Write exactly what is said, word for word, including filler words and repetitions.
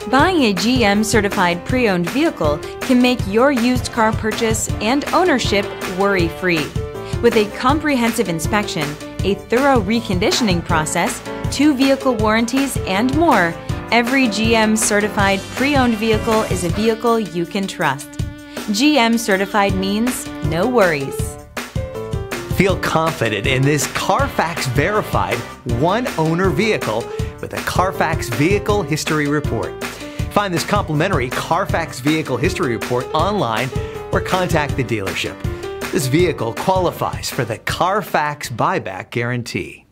Buying a G M certified pre-owned vehicle can make your used car purchase and ownership worry-free. With a comprehensive inspection, a thorough reconditioning process, two vehicle warranties, and more, every G M certified pre-owned vehicle is a vehicle you can trust. G M certified means no worries. Feel confident in this Carfax verified one-owner vehicle with a Carfax Vehicle History Report. Find this complimentary Carfax Vehicle History Report online or contact the dealership. This vehicle qualifies for the Carfax Buyback Guarantee.